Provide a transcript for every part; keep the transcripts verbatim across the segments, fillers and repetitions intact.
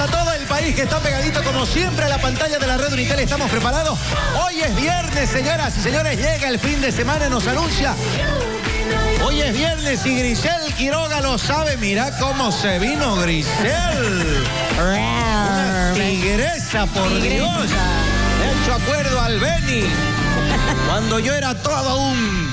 a todo el país que está pegadito como siempre a la pantalla de la red Unitel. Estamos preparados. Hoy es viernes, señoras y señores. Llega el fin de semana, nos anuncia. Hoy es viernes y Grisel Quiroga lo sabe. Mirá cómo se vino Grisel. Una tigresa, por tigresa. Dios. He hecho acuerdo al Beni. Cuando yo era todo un...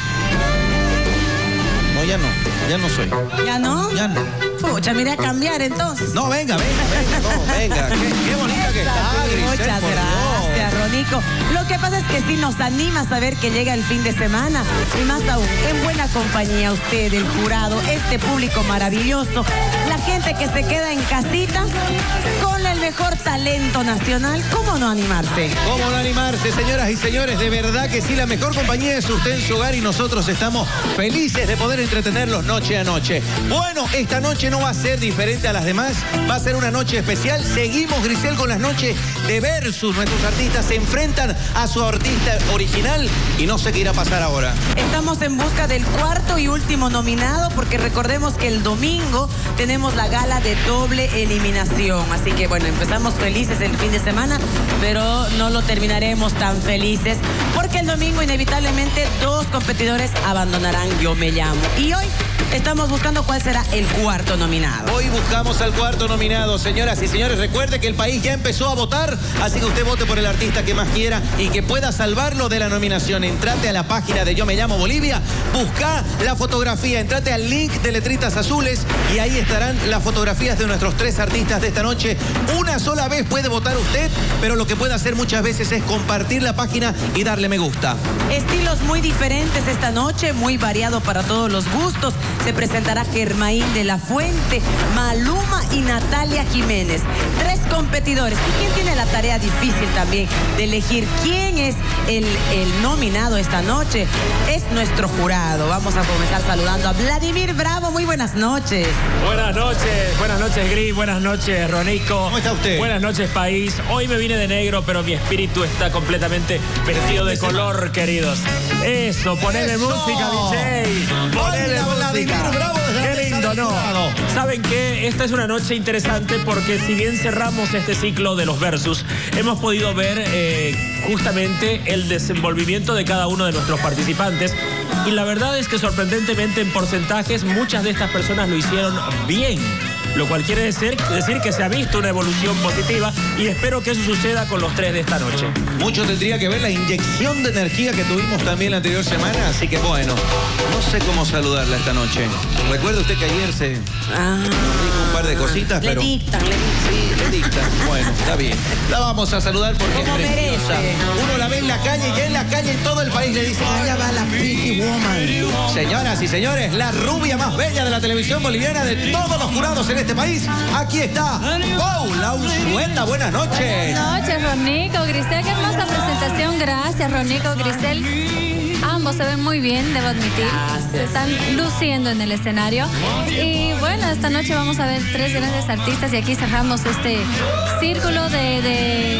No, ya no. Ya no soy. ¿Ya no? Ya no. Pucha, me iré a cambiar entonces. No, venga, venga, venga, no, venga. Qué, qué bonita que está, Grisel. Muchas gracias, Ronico. Lo que pasa es que sí nos anima a saber que llega el fin de semana. Y más aún, en buena compañía, usted, el jurado, este público maravilloso, la gente que se queda en casita con el mejor talento nacional. ¿Cómo no animarse? ¿Cómo no animarse, señoras y señores? De verdad que sí, la mejor compañía es usted en su hogar y nosotros estamos felices de poder entretenerlos noche a noche. Bueno, esta noche no va a ser diferente a las demás, va a ser una noche especial. Seguimos, Grisel, con las noches de Versus. Nuestros artistas se enfrentan a su artista original y no sé qué irá a pasar ahora. Estamos en busca del cuarto y último nominado porque recordemos que el domingo tenemos la gala de doble eliminación. Así que bueno, empezamos felices el fin de semana, pero no lo terminaremos tan felices porque el domingo inevitablemente dos competidores abandonarán Yo Me Llamo. Y hoy estamos buscando cuál será el cuarto nominado. Hoy buscamos al cuarto nominado, señoras y señores. Recuerde que el país ya empezó a votar, así que usted vote por el artista que más quiera y que pueda salvarlo de la nominación. Entrate a la página de Yo Me Llamo Bolivia, busca la fotografía, entrate al link de Letritas Azules y ahí estarán las fotografías de nuestros tres artistas de esta noche. Una sola vez puede votar usted, pero lo que puede hacer muchas veces es compartir la página y darle me gusta. Estilos muy diferentes esta noche, muy variado para todos los gustos. Se presentará Germaín de la Fuente, Maluma y Natalia Jiménez. Tres competidores. ¿Y quién tiene la tarea difícil también de elegir quién es el, el nominado esta noche? Es nuestro jurado. Vamos a comenzar saludando a Vladimir Bravo. Muy buenas noches. Buenas noches, buenas noches, Gris, buenas noches, Ronico. ¿Cómo está usted? Buenas noches, país. Hoy me vine de negro, pero mi espíritu está completamente vestido de color, queridos. Eso, ponele Eso. música, D J. Ponele música. Bravo, qué lindo, ¿no? ¿Saben qué? Esta es una noche interesante porque si bien cerramos este ciclo de los versus, hemos podido ver eh, justamente el desenvolvimiento de cada uno de nuestros participantes. Y la verdad es que sorprendentemente en porcentajes muchas de estas personas lo hicieron bien. Lo cual quiere decir, decir que se ha visto una evolución positiva y espero que eso suceda con los tres de esta noche. Mucho tendría que ver la inyección de energía que tuvimos también la anterior semana, así que bueno, no sé cómo saludarla esta noche. Recuerde usted que ayer se Ah, nos dijo un par de cositas, le pero... dictan, le dictan. Sí, le dictan. Bueno, está bien. La vamos a saludar porque Como es preciosa. merece. Uno la ve en la calle y en la calle en todo el país le dicen, allá va la Pretty Woman. Señoras y señores, la rubia más bella de la televisión boliviana, de todos los jurados en este país. Aquí está Paula Unzueta. Buenas noches. Buenas noches, Ronico, Grisel. Qué hermosa presentación. Gracias, Ronico, Grisel. Ambos se ven muy bien, debo admitir. Se están luciendo en el escenario. Y bueno, esta noche vamos a ver tres grandes artistas y aquí cerramos este círculo de, de,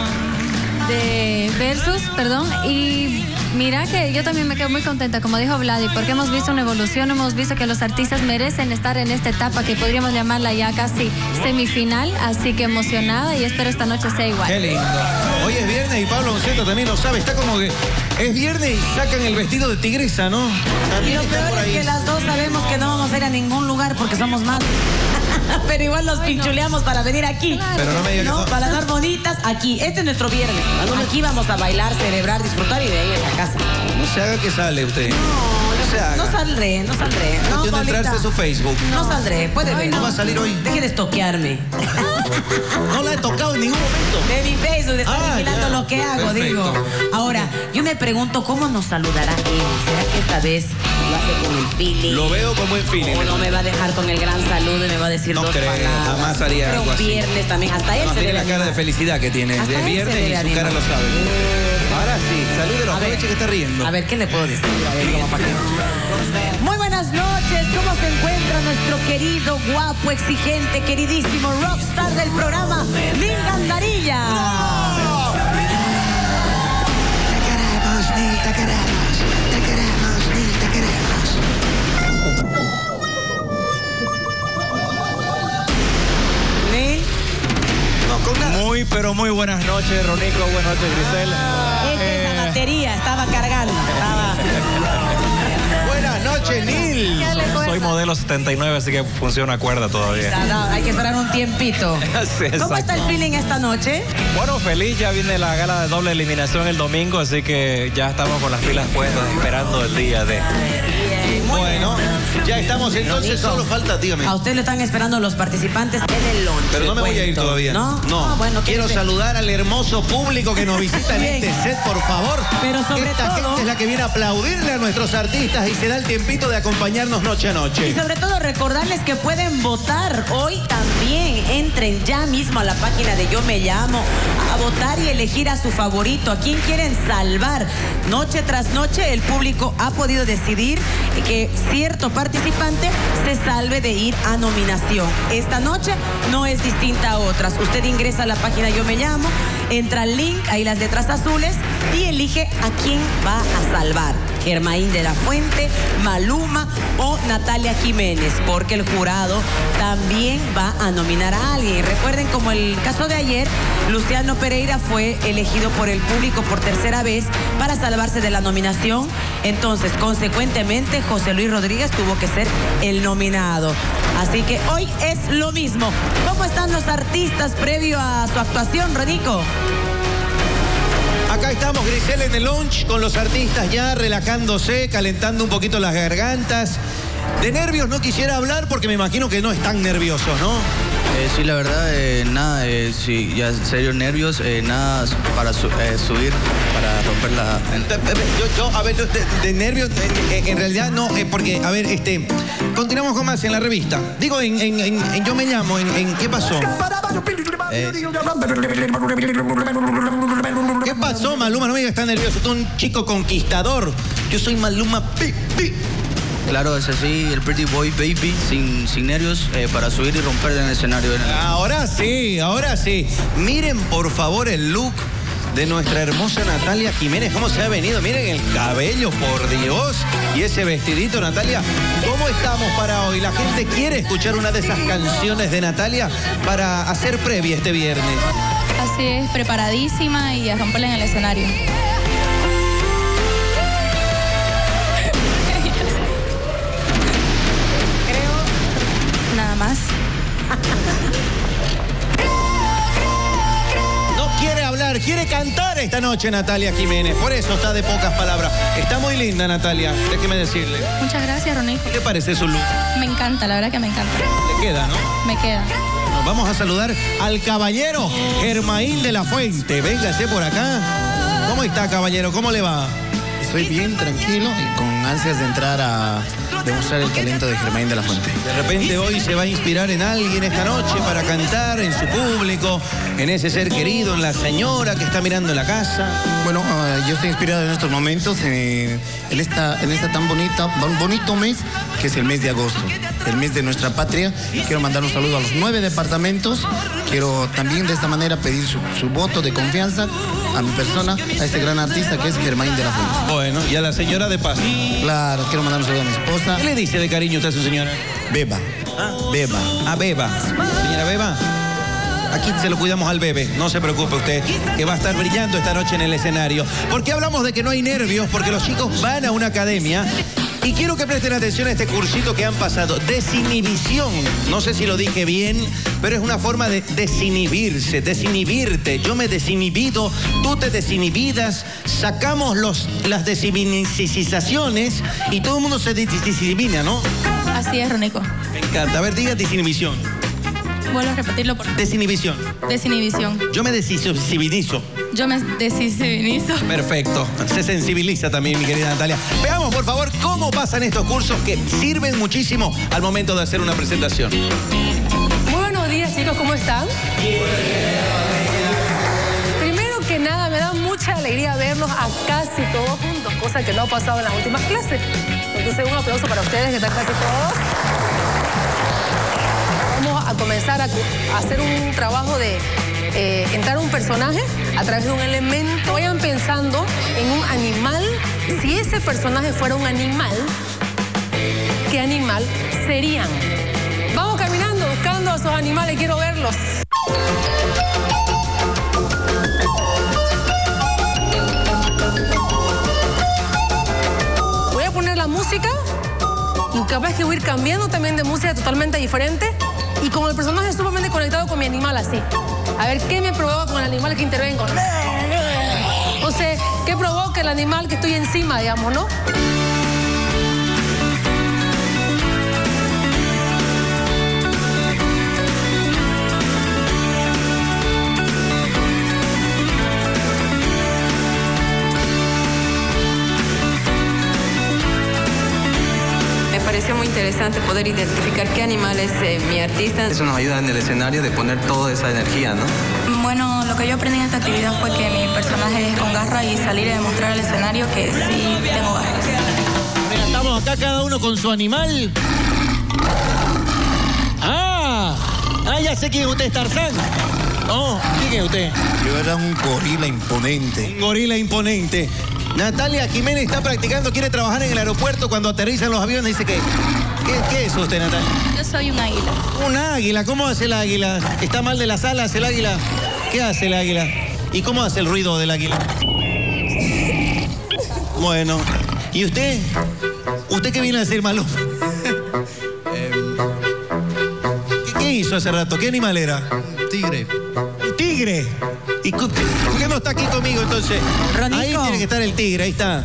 de versus, perdón. Y mira que yo también me quedo muy contenta, como dijo Vladi, porque hemos visto una evolución, hemos visto que los artistas merecen estar en esta etapa que podríamos llamarla ya casi semifinal, así que emocionada y espero esta noche sea igual. Qué lindo. Hoy es viernes y Pablo Unzueta también lo sabe. Está como que es viernes y sacan el vestido de tigresa, ¿no? Y También lo está peor por es ahí. que las dos sabemos que no vamos a ir a ningún lugar porque somos malos. Pero igual nos pinchuleamos para venir aquí. Pero no me diga que No, no. para dar bonitas aquí. Este es nuestro viernes. Aquí vamos a bailar, celebrar, disfrutar y de ahí a la casa. No se haga que sale usted. No se haga. No saldré, no saldré. No, Cuestión de Paulita. entrarse a su Facebook. No saldré, puede ver. ¿No va a salir hoy? Deje de estoquearme. No la he tocado en ningún momento. De mi Facebook, de estar Ah, vigilando ya. lo que hago, Perfecto. digo. Ahora, yo me pregunto cómo nos saludará él. ¿Será que esta vez lo hace con el feeling? Lo veo con buen feeling. O no me va a dejar con el gran saludo y me va a decir No dos creo, palabras. jamás haría Pero algo un así. viernes también, hasta él No, se mire debe la cara de animar. felicidad que tiene. Hasta De él se viernes debe y su animar. cara lo sabe. Ahora sí, salúdelo, A ver. aproveche que está riendo. A ver, ¿qué le puedo decir? A ver, como para qué. Muy buenas noches, ¿cómo se encuentra nuestro querido, guapo, exigente, queridísimo rockstar del programa, Nil Gandarilla? Te queremos, Nil, te queremos. Te queremos, Nil, te queremos. Nil, Muy, pero muy buenas noches, Ronico. Buenas noches, Grisel. Es que esa batería estaba cargando. Estaba... Buenas noches, Nil. Soy modelo setenta y nueve, así que funciona cuerda todavía. No, no, hay que esperar un tiempito. Sí, ¿Cómo está el feeling esta noche? Bueno, feliz, ya viene la gala de doble eliminación el domingo, así que ya estamos con las pilas puestas esperando el día de... Bueno, ya estamos entonces, Ronico, solo falta, dígame. A usted le están esperando los participantes en el lunch. Pero no me voy a ir cuento. todavía. ¿No? No. Ah, bueno, quiero quédese. saludar al hermoso público que nos visita en Bien. este set, por favor. Pero sobre Esta todo- gente es la que viene a aplaudirle a nuestros artistas y se da el tiempito de acompañarnos noche a Y noche. sobre todo recordarles que pueden votar hoy también. Entren ya mismo a la página de Yo Me Llamo a votar y elegir a su favorito, a quién quieren salvar. Noche tras noche el público ha podido decidir que cierto participante se salve de ir a nominación. Esta noche no es distinta a otras. Usted ingresa a la página Yo Me Llamo, entra al link, ahí las letras azules, y elige a quién va a salvar. Germain de la Fuente, Maluma o Natalia Jiménez, porque el jurado también va a nominar a alguien. Recuerden, como el caso de ayer, Luciano Pereira fue elegido por el público por tercera vez para salvarse de la nominación. Entonces, consecuentemente, José Luis Rodríguez tuvo que ser el nominado. Así que hoy es lo mismo. ¿Cómo están los artistas previo a su actuación, Ronico? Acá estamos, Grisel, en el lunch con los artistas ya relajándose, calentando un poquito las gargantas. De nervios no quisiera hablar porque me imagino que no están nerviosos, ¿no? Eh, sí, la verdad, eh, nada, eh, sí, ya en serio, nervios, eh, nada para su- eh, subir, para romper la... Yo, yo, a ver, de, de nervios, en, en realidad no, eh, porque, a ver, este, continuamos con más en la revista. Digo, en, en, en, en Yo Me Llamo, en, en ¿qué pasó? Eh, ¿Qué pasó, Maluma? No me digas que está nervioso, tú un chico conquistador. Yo soy Maluma Pi, Pi. claro, es así, el Pretty Boy Baby, sin, sin nervios, eh, para subir y romper en el escenario. Ahora sí, ahora sí. Miren, por favor, el look de nuestra hermosa Natalia Jiménez. ¿Cómo se ha venido? Miren el cabello, por Dios. Y ese vestidito, Natalia. ¿Cómo estamos para hoy? La gente quiere escuchar una de esas canciones de Natalia para hacer previa este viernes. Así es, preparadísima y a romperla en el escenario. Creo nada más. No quiere hablar, quiere cantar esta noche Natalia Jiménez. Por eso está de pocas palabras. Está muy linda, Natalia, déjeme decirle. Muchas gracias, Ronico. ¿Qué le parece su look? Me encanta, la verdad que me encanta. Le queda, ¿no? Me queda. Nos vamos a saludar al caballero Germain de la Fuente. Véngase por acá. ¿Cómo está, caballero? ¿Cómo le va? Estoy bien, tranquilo y con ansias de entrar a demostrar el talento de Germain de la Fuente. De repente hoy se va a inspirar en alguien esta noche para cantar, en su público, en ese ser querido, en la señora que está mirando en la casa. Bueno, uh, yo estoy inspirado en estos momentos eh, en, esta, en esta tan bonita, bon- bonito mes que es el mes de agosto, el mes de nuestra patria. Quiero mandar un saludo a los nueve departamentos. Quiero también de esta manera pedir su, su voto de confianza a mi persona, a este gran artista que es Germain de la Fuente. Bueno, y a la señora de paz. Claro, quiero mandar un saludo a mi esposa, ¿Qué le dice de cariño usted a su señora? Beba. Beba. A Beba. Señora Beba, aquí se lo cuidamos al bebé. No se preocupe usted, que va a estar brillando esta noche en el escenario. ¿Por qué hablamos de que no hay nervios? Porque los chicos van a una academia. Y quiero que presten atención a este cursito que han pasado. Desinhibición. No sé si lo dije bien, pero es una forma de desinhibirse, desinhibirte. Yo me he desinhibido, tú te desinhibidas. Sacamos los, las desinhibiciones y todo el mundo se desinhibina, ¿no? Así es, Ronico. Me encanta. A ver, diga desinhibición. Vuelvo a repetirlo por Desinhibición. desinhibición. Yo me desinhibilizo. Yo me desinhibilizo. Perfecto. Se sensibiliza también, mi querida Natalia. Veamos, por favor, cómo pasan estos cursos que sirven muchísimo al momento de hacer una presentación. Muy buenos días, chicos, ¿cómo están? Primero que nada, me da mucha alegría verlos a casi todos juntos, cosa que no ha pasado en las últimas clases. Entonces, un aplauso para ustedes, que están casi todos. Vamos a comenzar a, a hacer un trabajo de eh, entrar a un personaje a través de un elemento. Vayan pensando en un animal. Si ese personaje fuera un animal, ¿qué animal serían? Vamos caminando, buscando a esos animales, quiero verlos. capaz que voy a ir cambiando también de música totalmente diferente y con el personaje sumamente conectado con mi animal así. A ver, ¿qué me provoca con el animal que intervengo? O sea, ¿qué provoca el animal que estoy encima, digamos, no? Me pareció muy interesante poder identificar qué animal es eh, mi artista. Eso nos ayuda en el escenario de poner toda esa energía, ¿no? Bueno, lo que yo aprendí en esta actividad fue que mi personaje es con garra y salir a demostrar al escenario que sí tengo garras. Mira, estamos acá cada uno con su animal. ¡Ah! ¡Ah, ya sé quién es usted, Tarzán! No, ¿quién es usted? Yo era un gorila imponente. Un gorila imponente. Natalia Jiménez está practicando, quiere trabajar en el aeropuerto cuando aterrizan los aviones. Dice que, ¿qué, qué es usted, Natalia? Yo soy un águila. Un águila, ¿cómo hace el águila? ¿Está mal de las alas el águila? ¿Qué hace el águila? ¿Y cómo hace el ruido del águila? Bueno, ¿y usted? ¿Usted qué viene a decir, Malú? ¿Qué, ¿Qué hizo hace rato? ¿Qué animal era? Tigre. ¿Un tigre? ¿Y por qué no está aquí conmigo entonces? Ronico. Ahí tiene que estar el tigre, ahí está.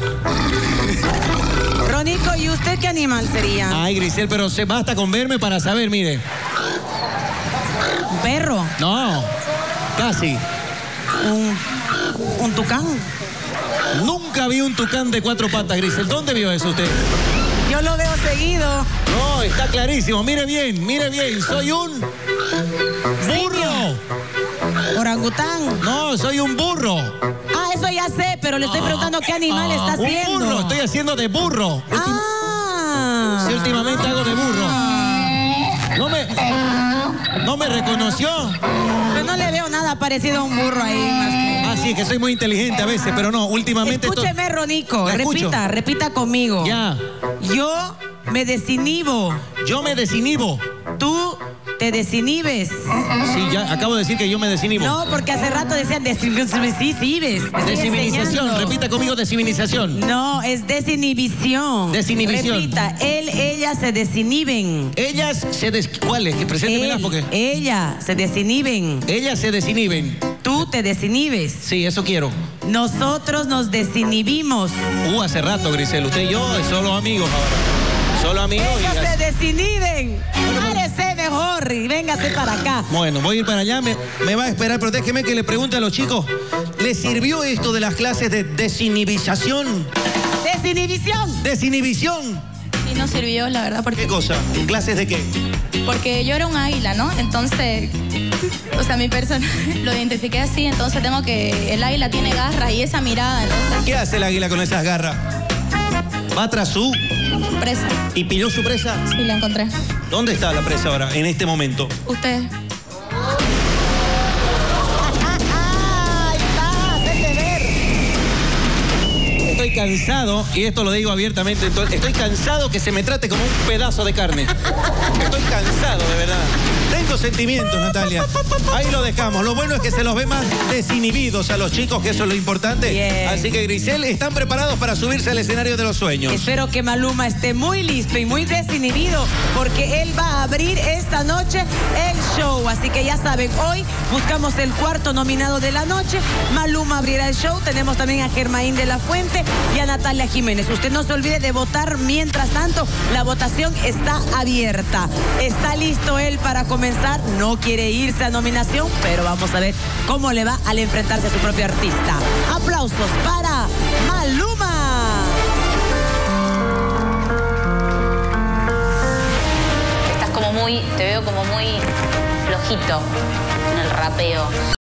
Ronico, ¿y usted qué animal sería? Ay, Grisel, pero se basta con verme para saber, mire. ¿Un perro? No, casi. ¿Un, un tucán? Nunca vi un tucán de cuatro patas, Grisel. ¿Dónde vio eso usted? Yo lo veo seguido. No, está clarísimo. Mire bien, mire bien. Soy un burro. ¿Orangután? No, soy un burro. Ah, eso ya sé, pero le estoy preguntando qué animal está haciendo. Un burro, estoy haciendo de burro. Ah. Sí, últimamente hago de burro. ¿No me, no me reconoció? Pero no le veo nada parecido a un burro ahí más que... Ah, sí, que soy muy inteligente a veces, pero no, últimamente... Escúcheme, esto... Ronico, La repita, escucho. repita conmigo. Ya. Yo me desinhibo. Yo me desinhibo. Tú te desinhibes. Sí, ya acabo de decir que yo me desinhibo. No, porque hace rato decían desinhibes. Desinhibización, repita conmigo desinhibización. No, es desinhibición. Desinhibición. Repita, él, ella se desinhiben. Ellas se des... ¿Cuáles? Que preséntemelas Él, porque... ella se desinhiben. Ellas se desinhiben. Tú te desinhibes. Sí, eso quiero. Nosotros nos desinhibimos. Uh, hace rato, Grisel. Usted y yo, solo amigos ahora. Solo amigos. Ellos y... se desinhiben. Hálese mejor y véngase para acá. Bueno, voy a ir para allá. Me, me va a esperar, pero déjeme que le pregunte a los chicos. ¿Les sirvió esto de las clases de desinhibización? Desinhibición. Desinhibición. Y no sirvió, la verdad, porque... ¿Qué cosa? ¿Clases de qué? Porque yo era un águila, ¿no? Entonces, o sea, mi personaje lo identifiqué así, entonces tengo que... El águila tiene garras y esa mirada, ¿no? ¿Qué hace el águila con esas garras? Va tras su... Presa. ¿Y pilló su presa? Sí, la encontré. ¿Dónde está la presa ahora, en este momento? Usted. Estoy cansado, y esto lo digo abiertamente, estoy cansado que se me trate como un pedazo de carne. Estoy cansado, de verdad. Tengo sentimientos, Natalia. Ahí lo dejamos. Lo bueno es que se los ve más desinhibidos a los chicos, que eso es lo importante. Bien. Así que, Grisel, están preparados para subirse al escenario de los sueños. Espero que Maluma esté muy listo y muy desinhibido, porque él va a abrir esta noche el show. Así que ya saben, hoy buscamos el cuarto nominado de la noche. Maluma abrirá el show. Tenemos también a Germain de la Fuente y a Natalia Jiménez. Usted no se olvide de votar. Mientras tanto, la votación está abierta. ¿Está listo él para comenzar? No quiere irse a nominación, pero vamos a ver cómo le va al enfrentarse a su propio artista. Aplausos para Maluma. Estás como muy, te veo como muy flojito en el rapeo.